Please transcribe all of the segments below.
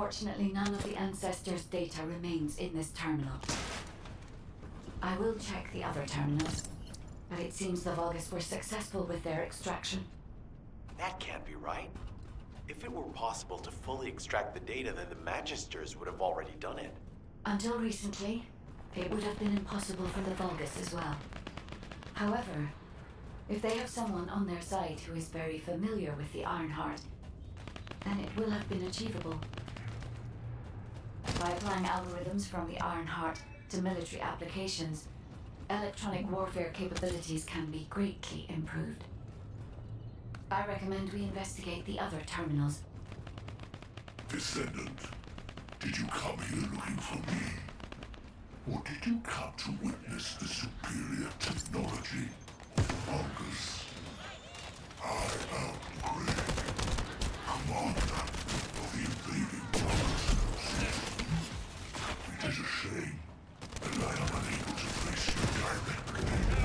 Unfortunately, none of the Ancestors' data remains in this terminal. I will check the other terminals, but it seems the Vulgus were successful with their extraction. That can't be right. If it were possible to fully extract the data, then the Magisters would have already done it. Until recently, it would have been impossible for the Vulgus as well. However, if they have someone on their side who is very familiar with the Ironheart, then it will have been achievable. By applying algorithms from the Ironheart to military applications, electronic warfare capabilities can be greatly improved. I recommend we investigate the other terminals. Descendant, did you come here looking for me? Or did you come to witness the superior technology of Vulgus? I am Greg, commander of the invading Vulgus. It is a shame that I am unable to face you directly.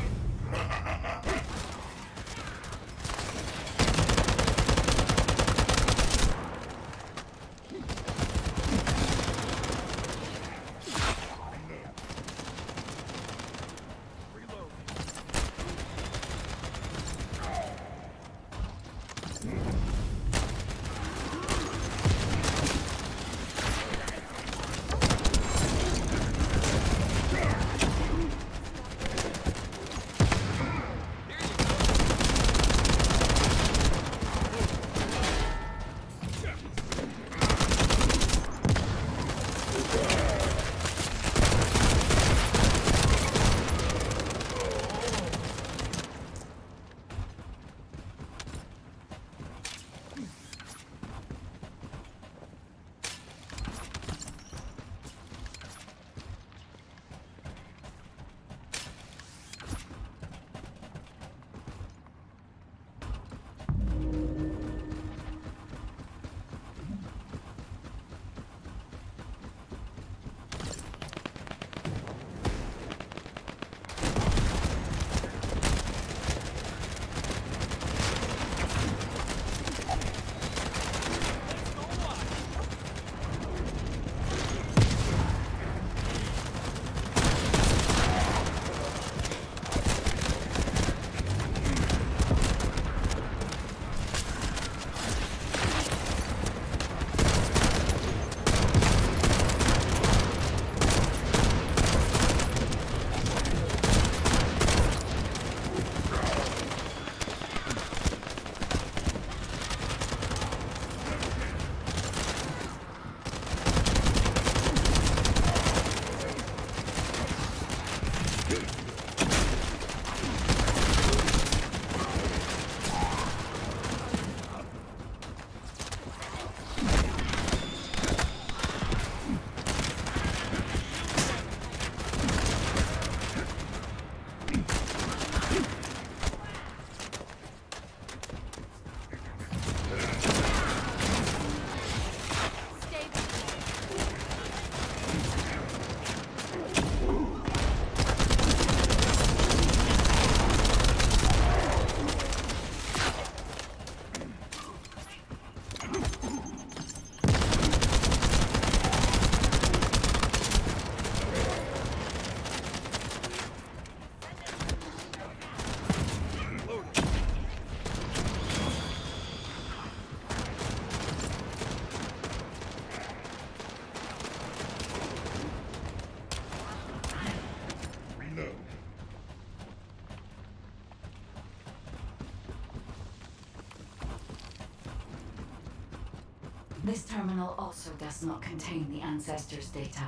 This terminal also does not contain the Ancestors' data.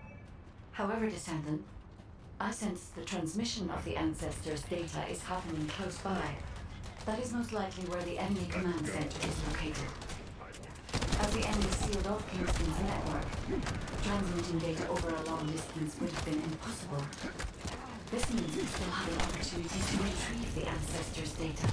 However, Descendant, I sense the transmission of the Ancestors' data is happening close by. That is most likely where the enemy command center is located. As the enemy sealed off Kingston's network, transmitting data over a long distance would have been impossible. This means we still have an opportunity to retrieve the Ancestors' data.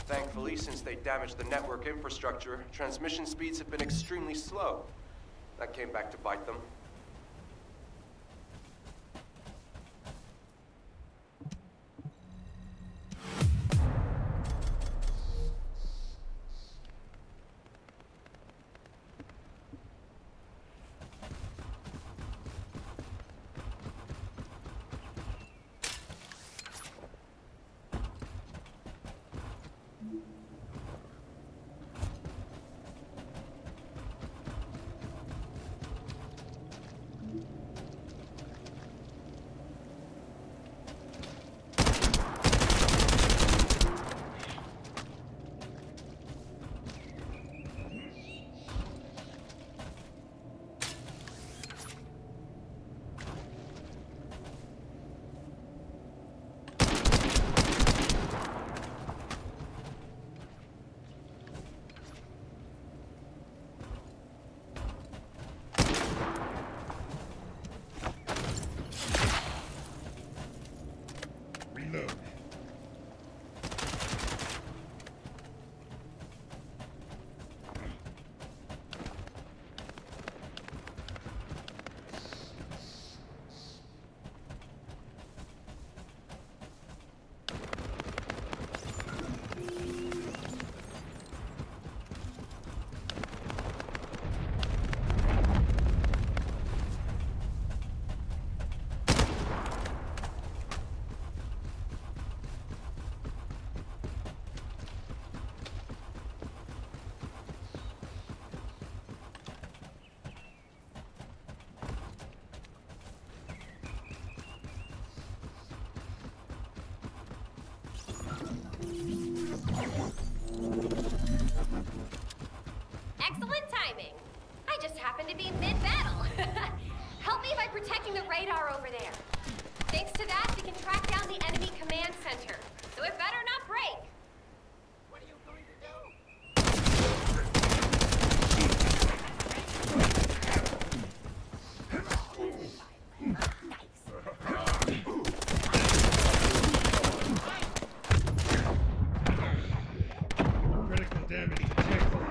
Thankfully, since they damaged the network infrastructure, transmission speeds have been extremely slow. That came back to bite them. Excellent timing. I just happened to be mid-battle. Help me by protecting the radar over there. Thanks to that, we can track down the enemy command center. So it better not break. What are you going to do? Critical damage detected.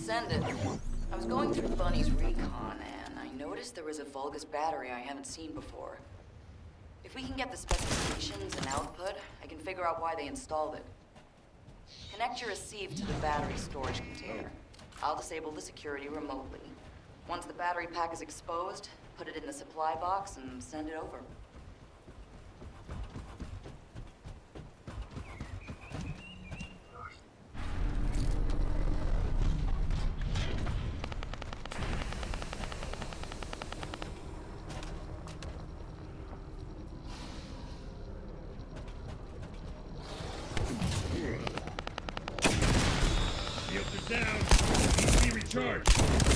Descendant. I was going through Bunny's recon, and I noticed there was a Vulgus battery I haven't seen before. If we can get the specifications and output, I can figure out why they installed it. Connect your receive to the battery storage container. I'll disable the security remotely. Once the battery pack is exposed, put it in the supply box and send it over. Shields are down. PC recharged.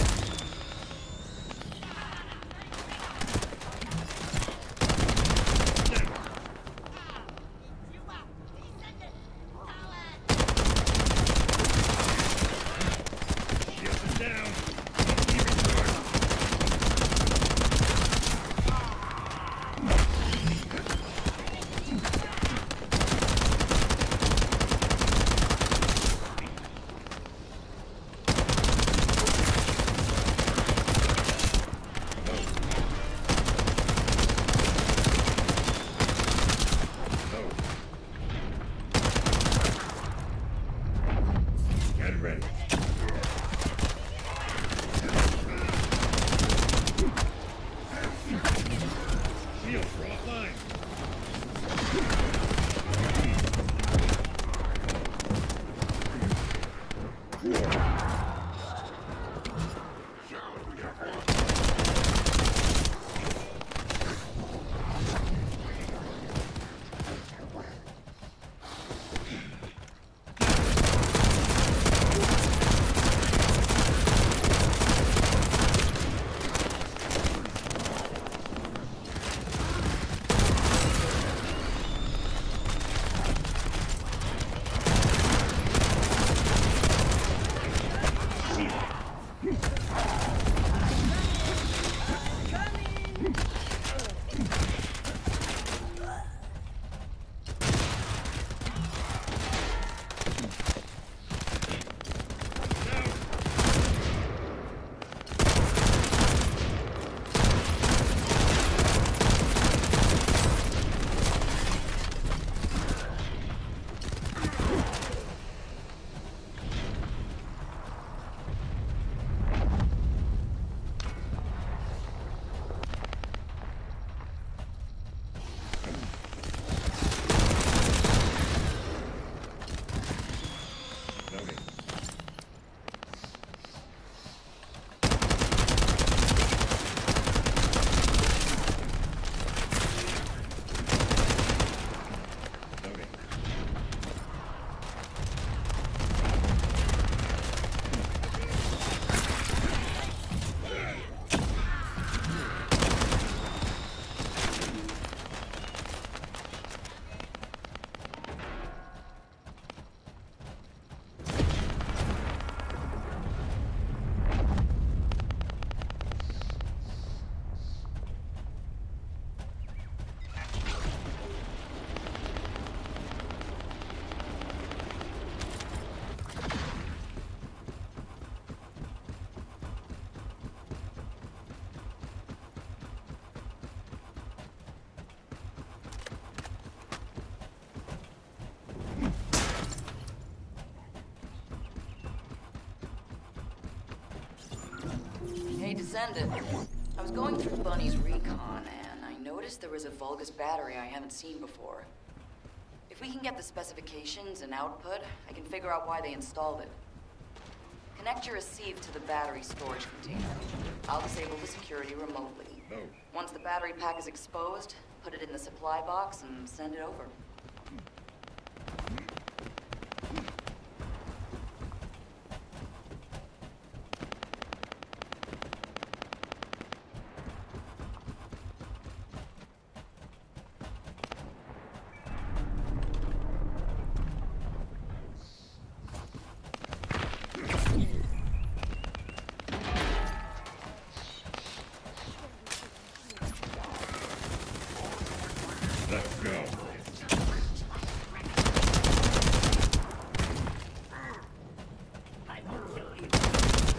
Hey, Descendant. I was going through Bunny's recon, and I noticed there was a Vulgus battery I haven't seen before. If we can get the specifications and output, I can figure out why they installed it. Connect your receive to the battery storage container. I'll disable the security remotely. Once the battery pack is exposed, put it in the supply box and send it over. Let's go. I won't kill you.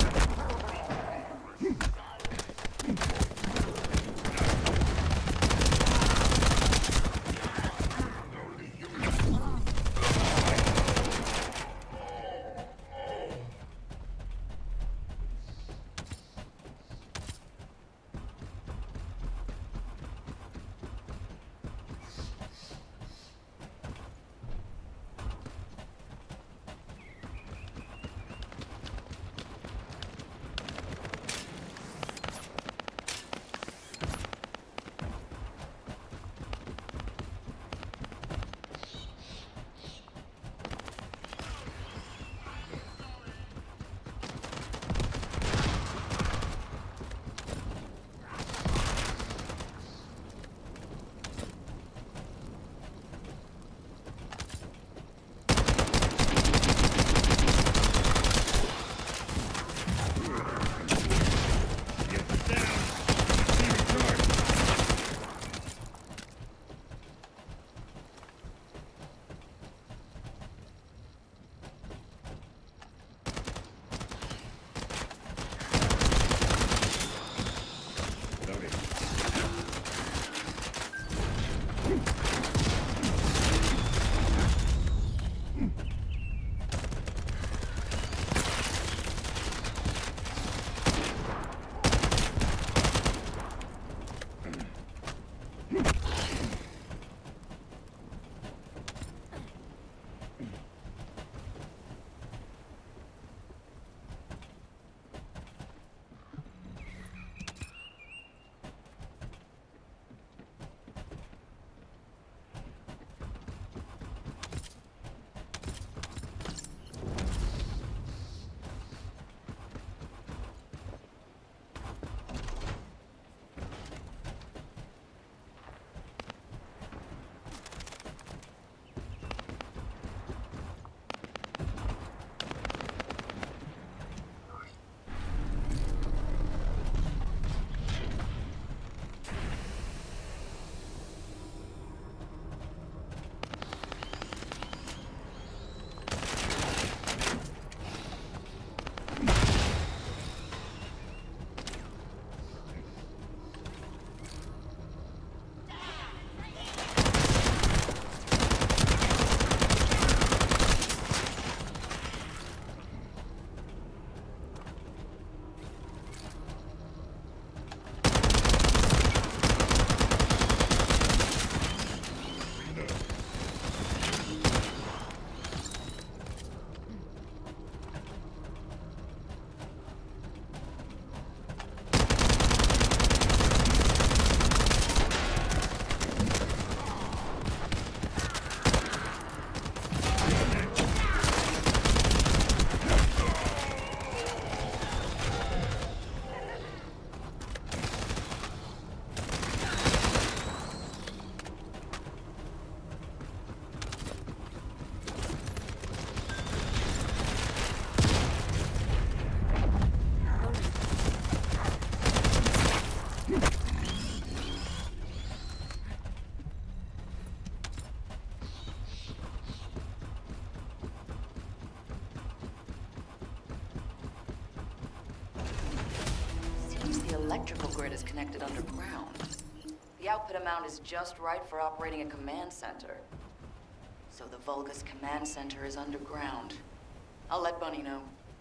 electrical grid is connected underground. The output amount is just right for operating a command center. So the Vulgus command center is underground. I'll let Bunny know.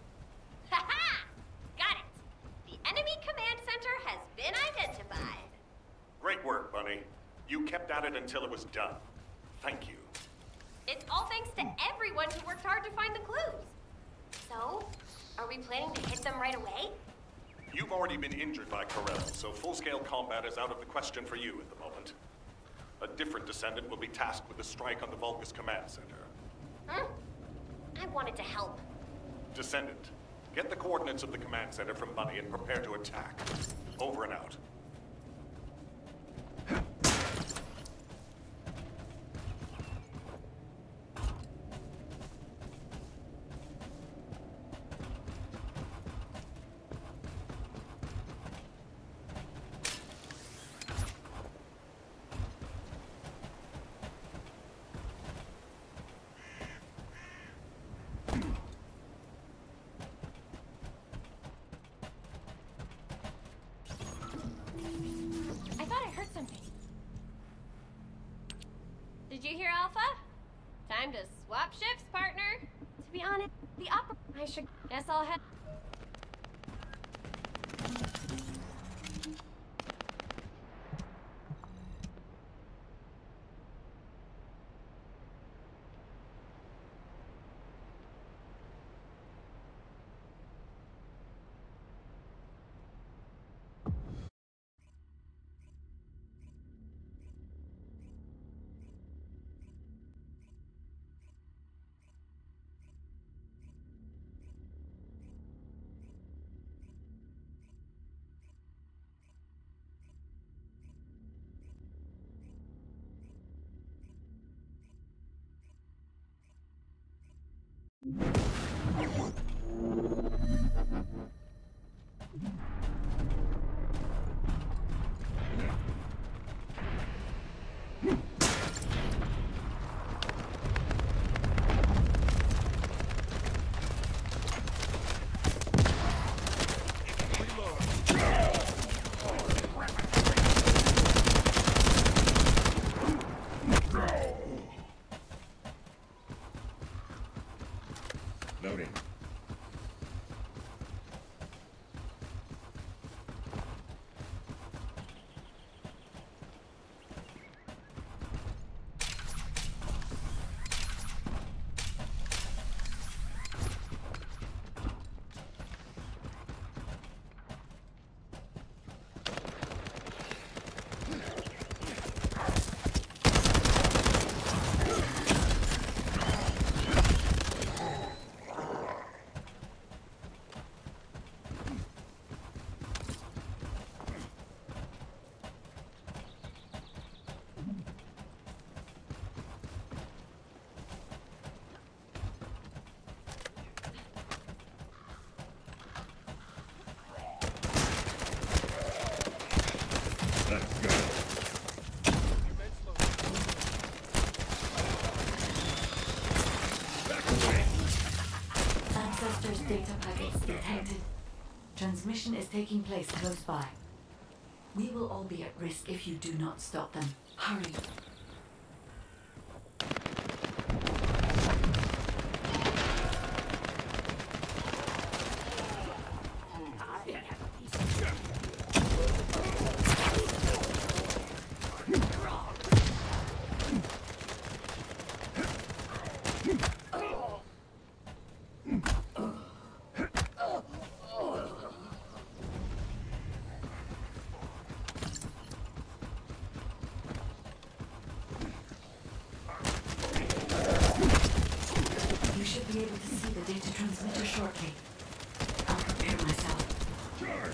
Ha-ha! Got it! The enemy command center has been identified. Great work, Bunny. You kept at it until it was done. Thank you. It's all thanks to everyone who worked hard to find the clues. So, are we planning to hit them right away? You've already been injured by Corell, so full-scale combat is out of the question for you at the moment. A different descendant will be tasked with the strike on the Vulgus command center. I wanted to help. Descendant, get the coordinates of the command center from Bunny and prepare to attack. Over and out. Did you hear, Alpha? Time to swap shifts, partner. To be honest, I should guess I'll head. data packets detected. Transmission is taking place close by. We will all be at risk if you do not stop them. Hurry. Be able to see the data transmitter shortly. I'll prepare myself. Charge!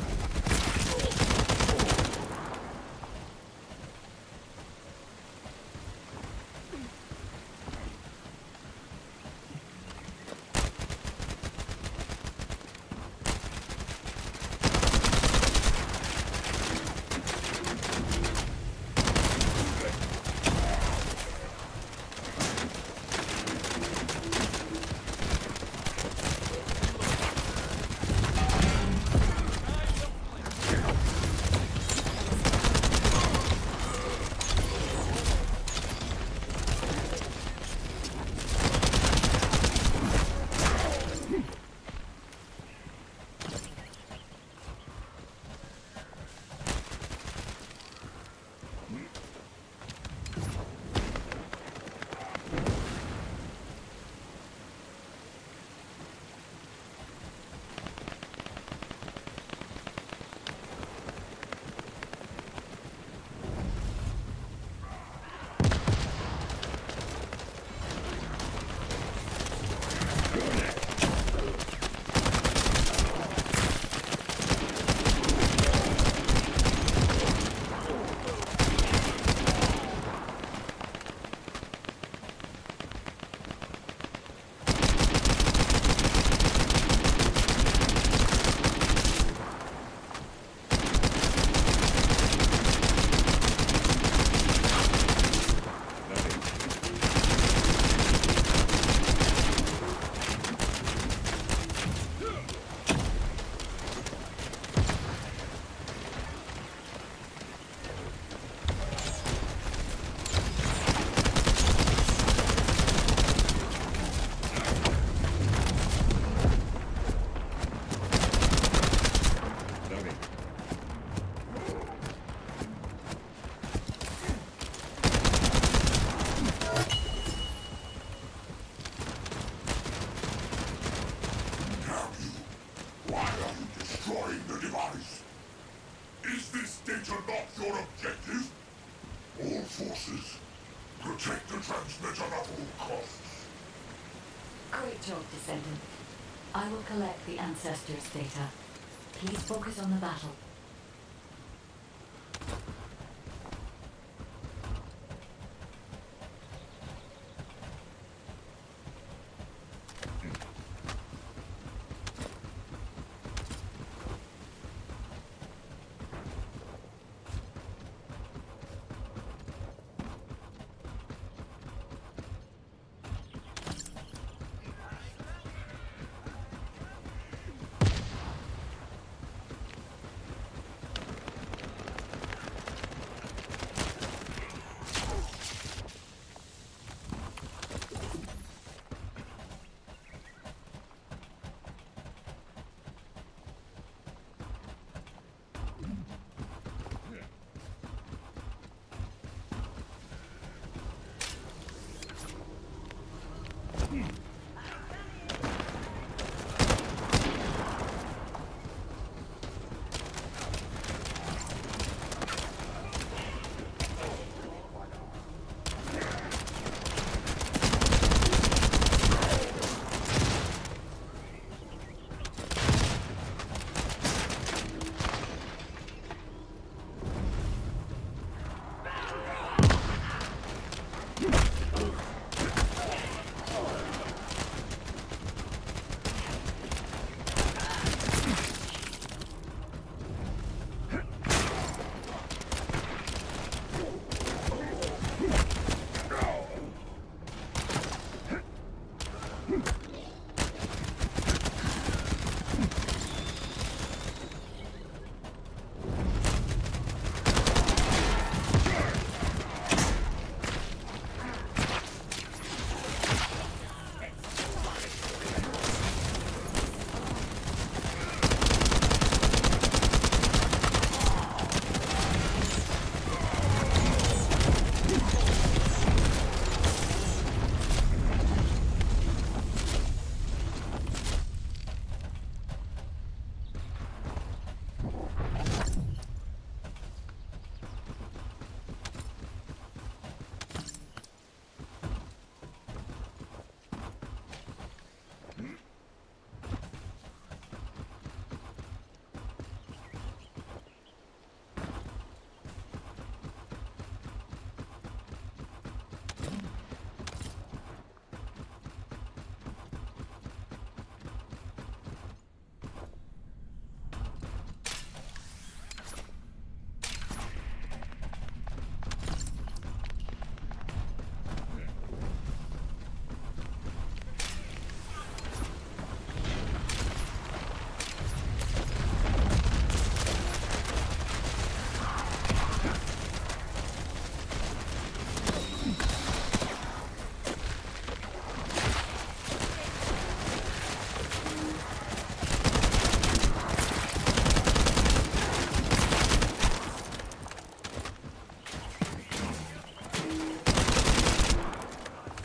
Protect the transmitter at all costs. Great job, Descendant. I will collect the Ancestors' data. Please focus on the battle.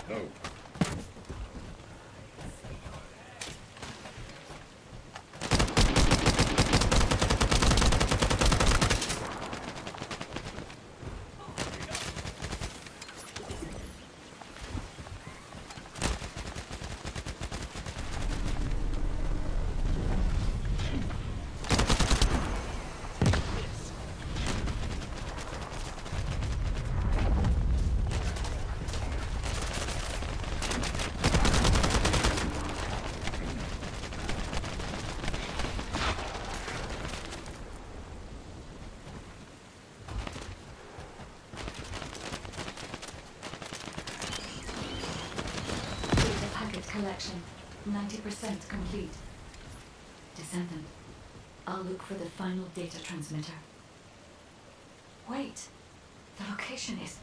Oh. Collection 90% complete. Descendant, I'll look for the final data transmitter. Wait, the location is...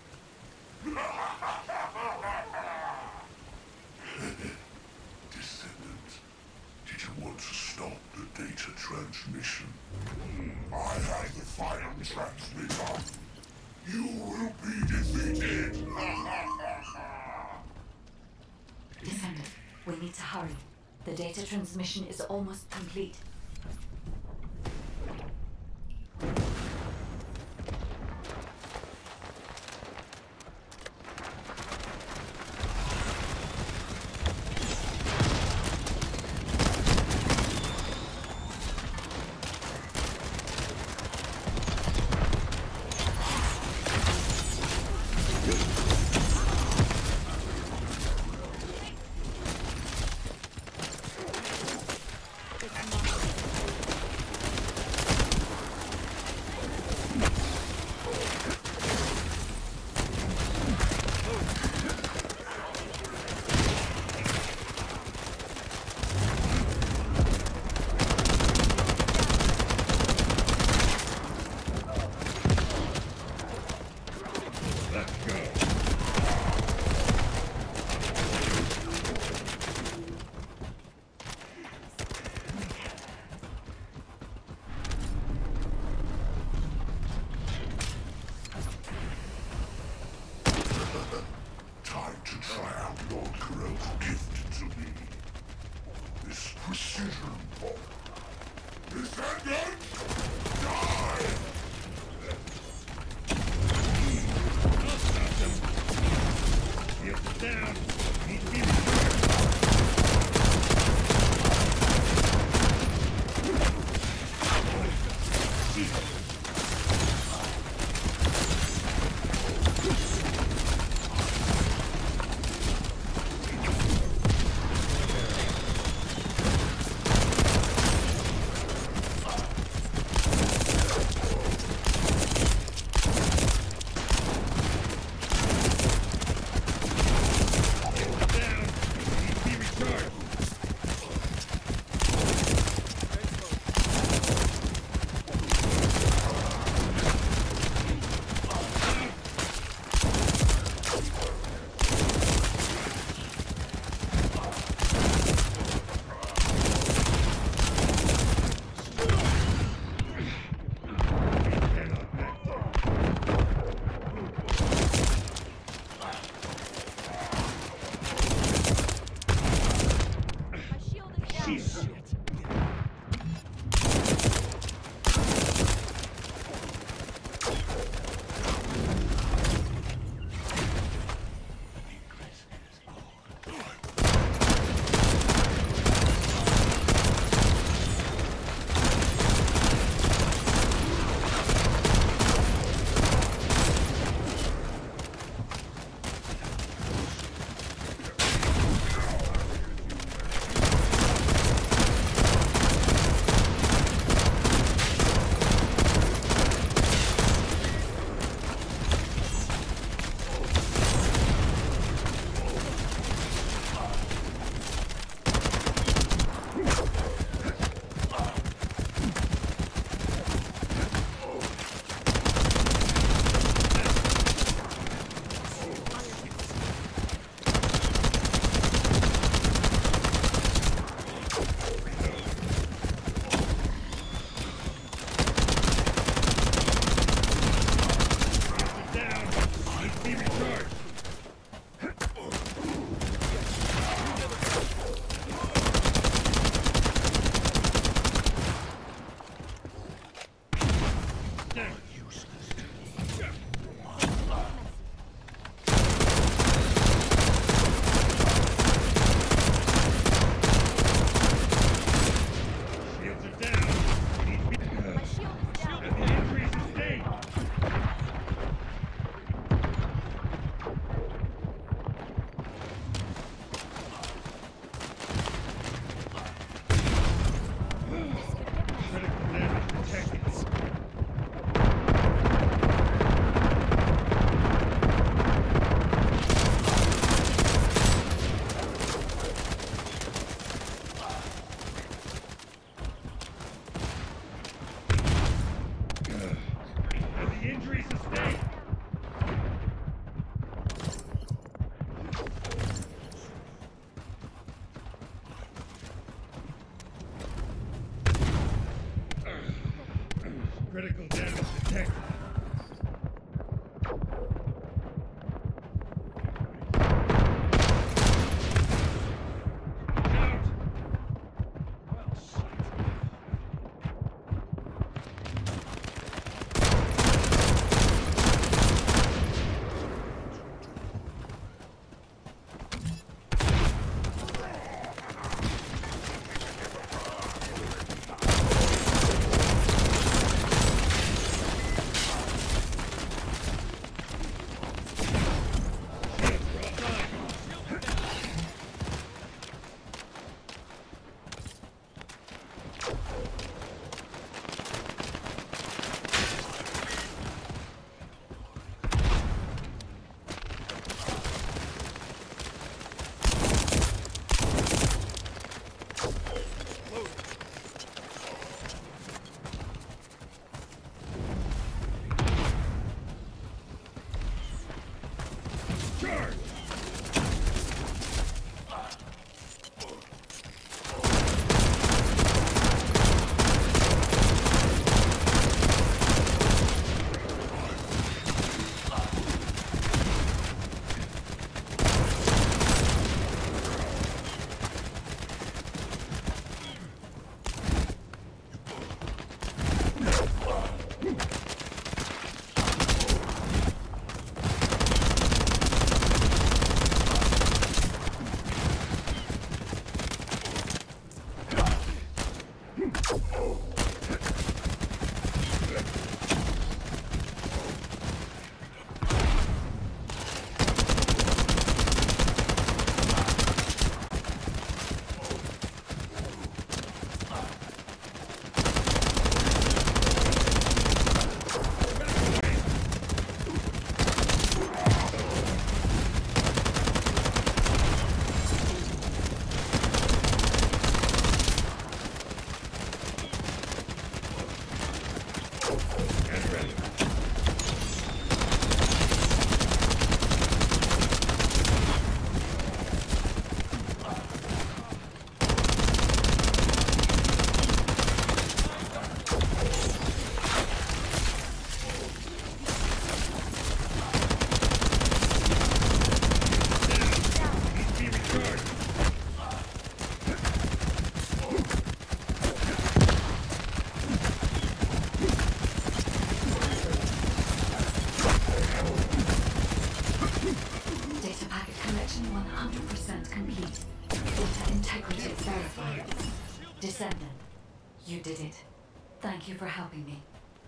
Descendant, did you want to stop the data transmission? I have the final transmitter. You will be defeated. Descendant, we need to hurry. The data transmission is almost complete. Let's go. Charge! Data packet collection 100% complete. Data integrity verified. Descendant, you did it. Thank you for helping me.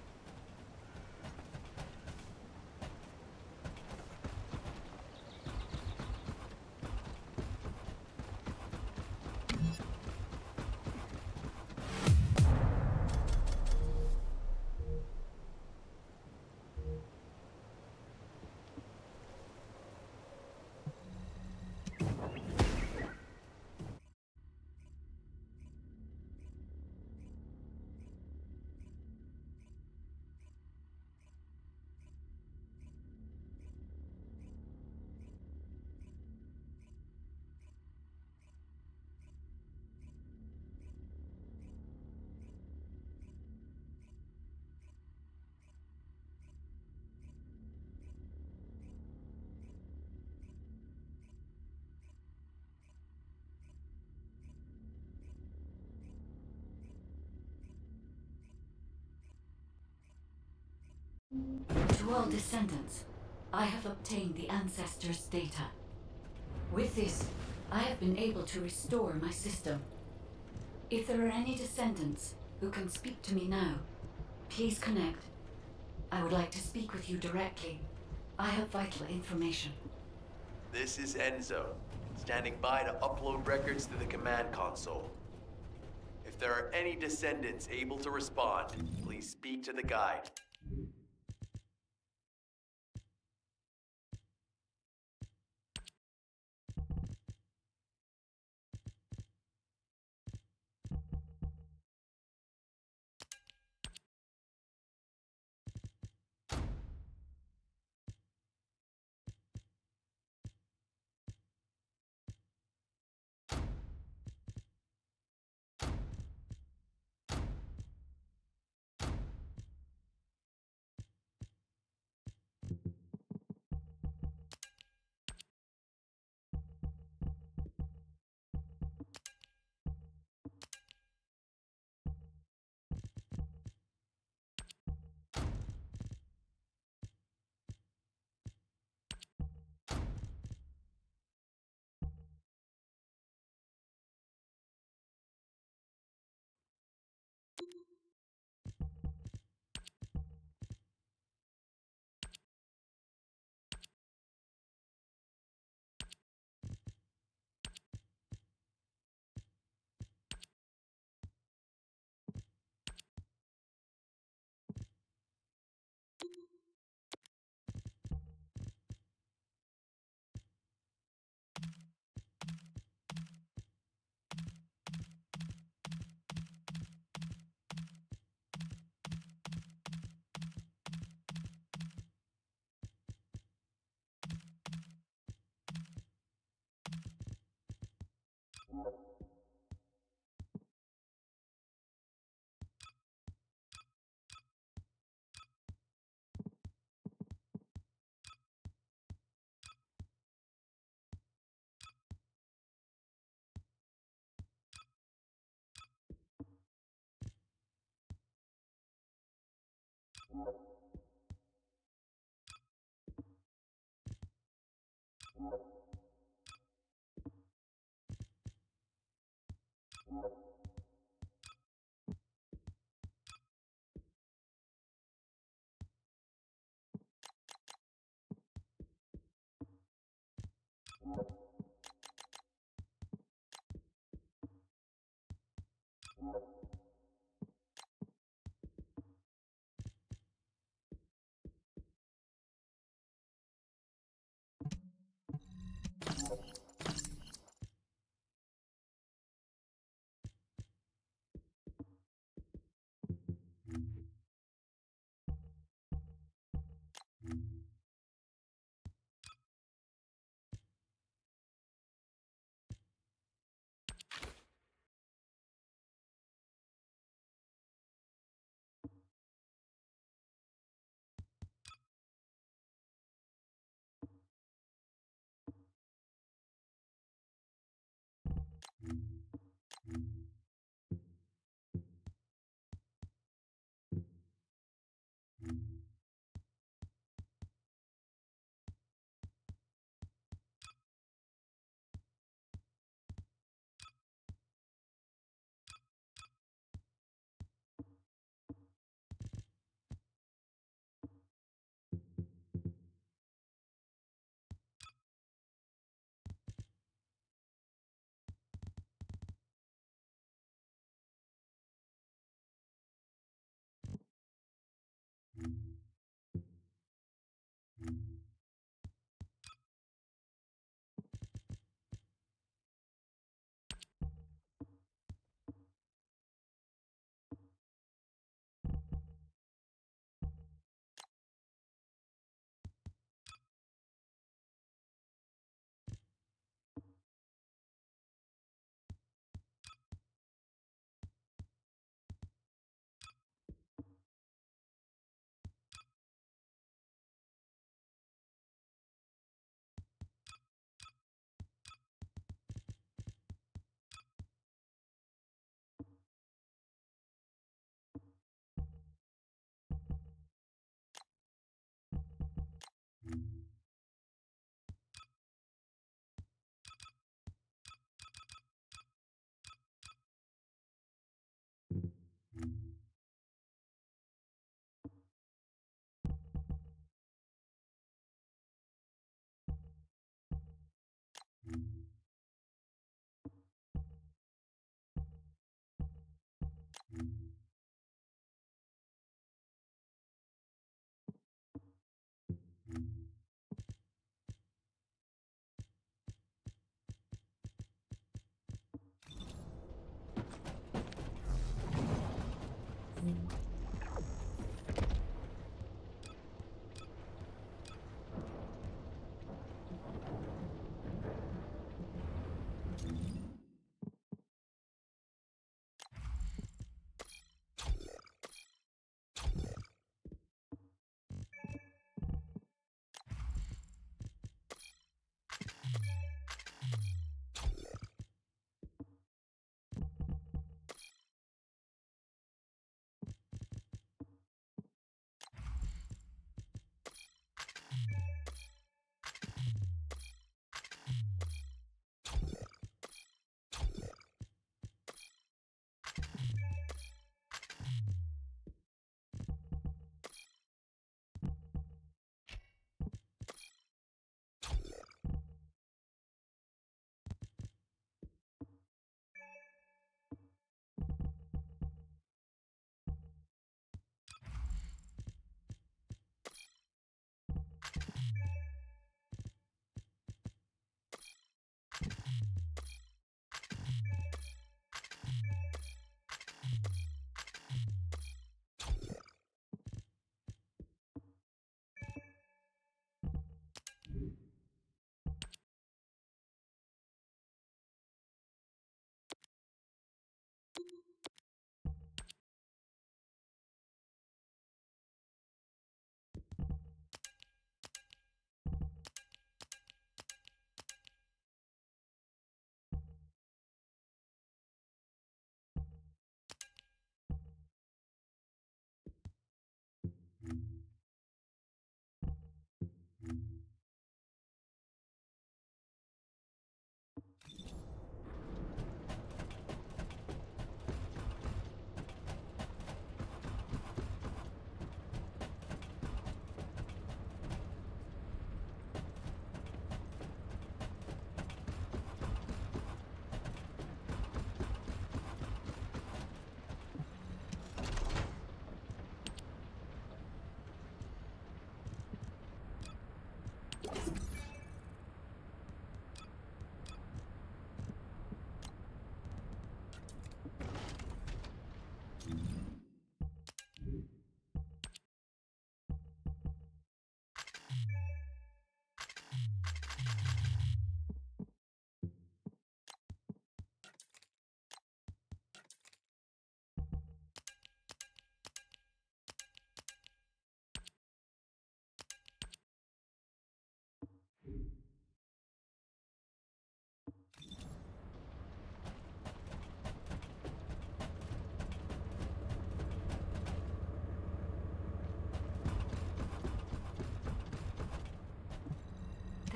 To all descendants, I have obtained the Ancestors' data. With this, I have been able to restore my system. If there are any descendants who can speak to me now, please connect. I would like to speak with you directly. I have vital information. This is Enzo, standing by to upload records to the command console. If there are any descendants able to respond, please speak to the guide.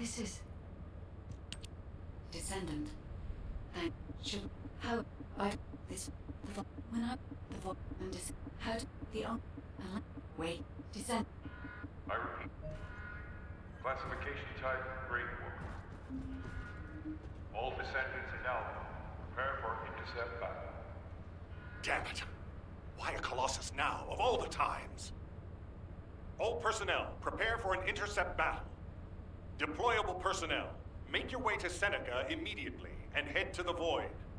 This is... Descendant. Then should... How... I... This... The vo... When I... The vo... And dis... How... The on... Wait. Descend... I repeat. Classification type, Great War. All descendants in Alpha, prepare for intercept battle. Damn it! Why a Colossus now, of all the times? All personnel, prepare for an intercept battle. Deployable personnel, make your way to Seneca immediately and head to the Void.